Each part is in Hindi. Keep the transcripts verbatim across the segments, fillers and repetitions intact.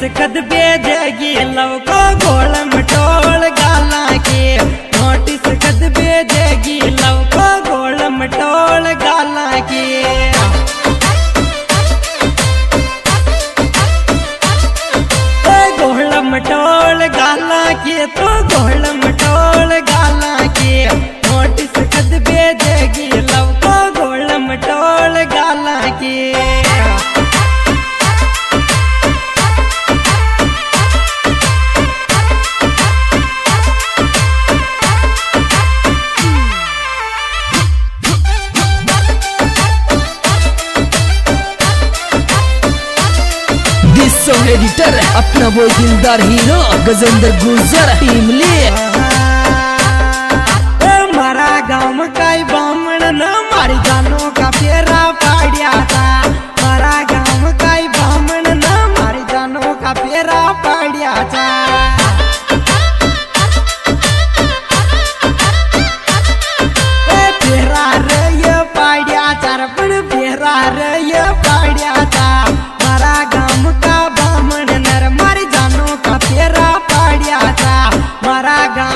खद भेजेगी लव को गोल मटोल गाला के। नोटिस खद भेजेगी लव को गोल मटोल गाला के। गोल मटोल गाला के तो गोल मटोल गाला के। नोटिस खद भेजेगी लव को गोल मटोल गाला के। सॉन्ग एडिटर अपना वो दिलदार हीरो गजेंद्र गुर्जर टीम ले। मारा गाँव का बामण न मारी जानों का फेरा पाड़िया था। मारा गाँव का बामण न मारी जानों का फेरा पाड़िया था। फेरा रे ये पाड़िया चार पण फेरा रे ये पाड़िया था। मारा गाँव का बामण नर मारी जानों का फेरा पाड़िया था। मारा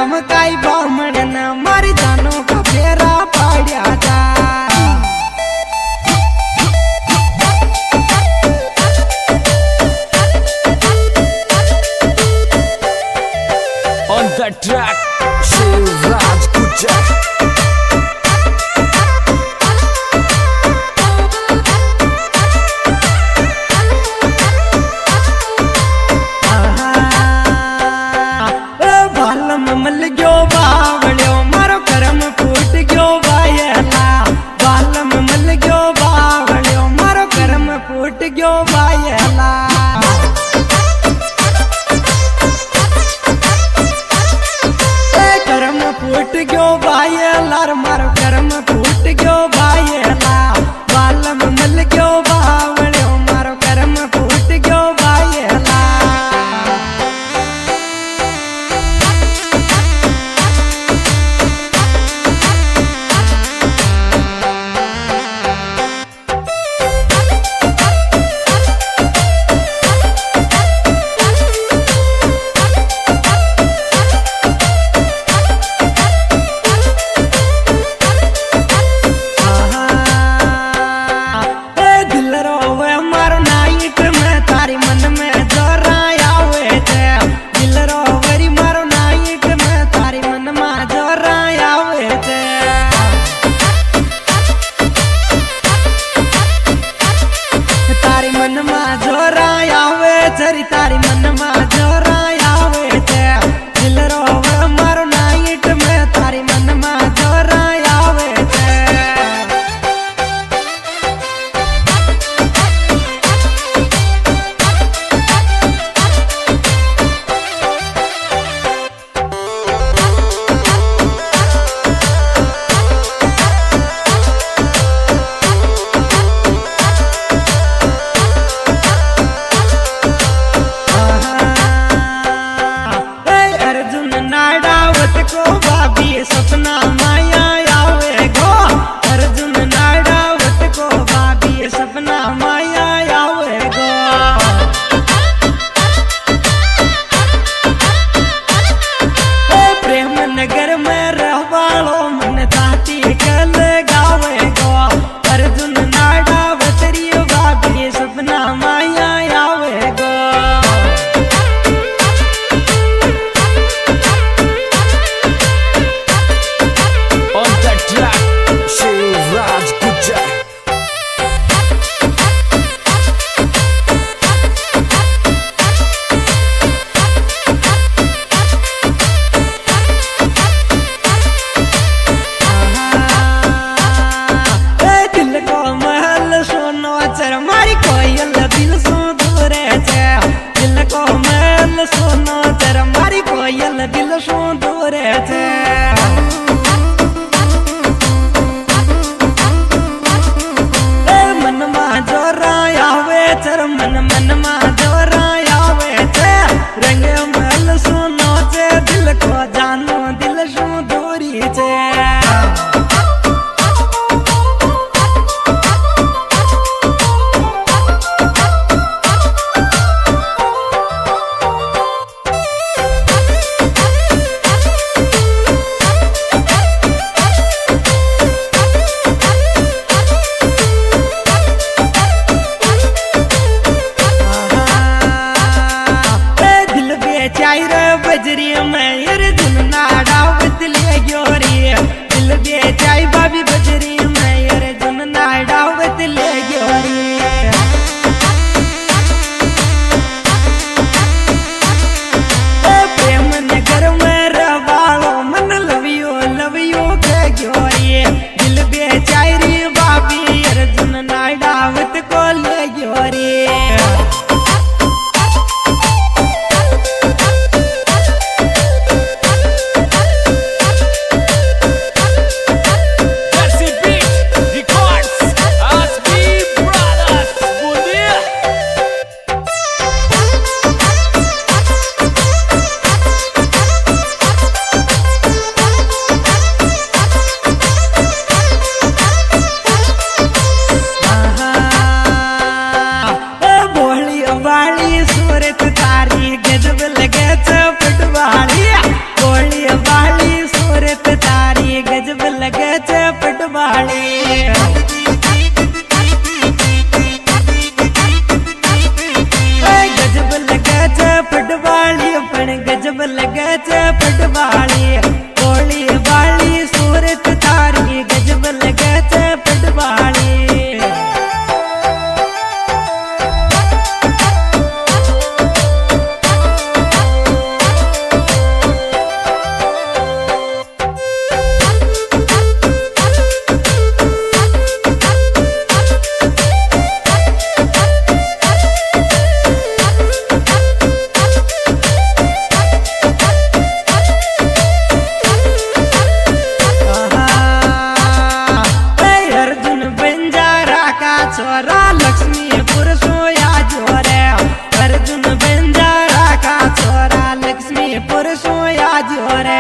छोरा लक्ष्मीपुर सोया जोरे अर्जुन बंजारा का छोरा लक्ष्मीपुर सोया जोरे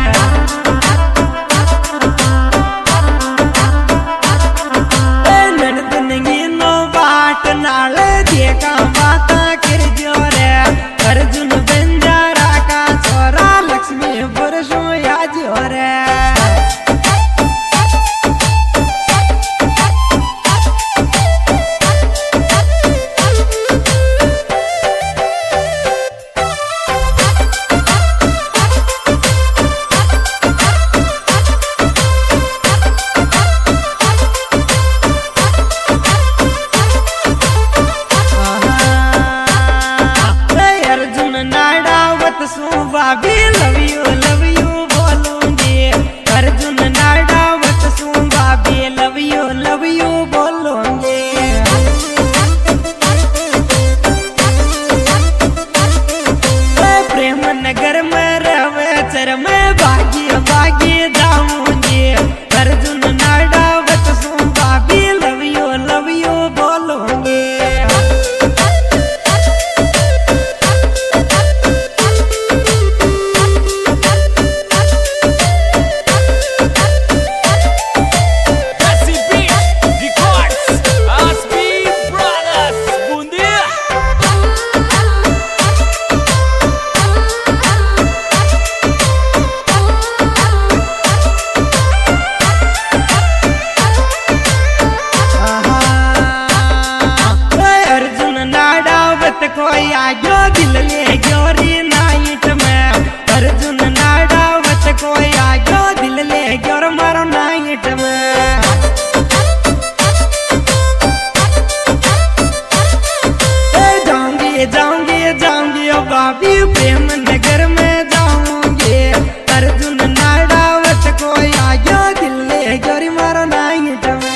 नाल देखा बाता कर जोरे अर्जुन बंजारा का छोरा लक्ष्मीपुर सोया जोरे बाबी लव यू लव यू बोलूंगी अर्जुन नाडावत सू बाबी लव यू लव यू बोलूंगी प्रेम नगर में रवे चर में भागी भागी जाऊंगी अर्जुन नाडावत सू बाबी लव यू लव यू बोलूंगी कोई आगो दिल ले गोरी नाइट में अर्जुन नाडावत कोई आगो दिल ले गोर मारो नाइट में जाऊंगी जाऊंगी जाऊंगी ओ बाबी प्रेम नगर में जाऊंगी अर्जुन नाडावत कोई आगो दिल ले गोरी मारो नाइट में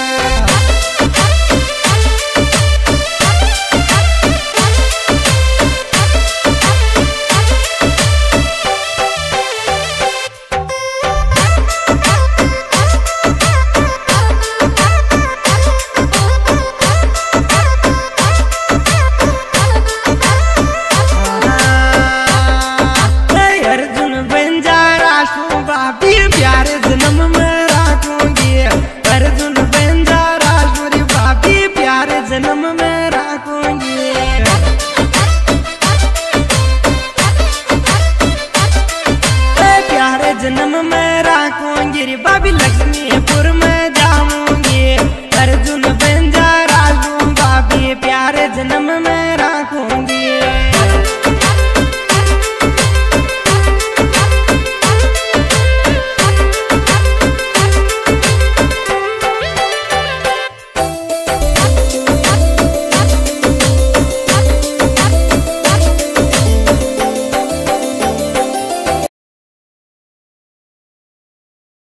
प्यारे जन्म में रखूंगी अर्जुन बंजारा छोरी भाभी प्यारे जन्म में रखूंगी प्यारे जन्म में रखूंगी रे भाभी लक्ष्मीपुर में जाऊंगी अर्जुन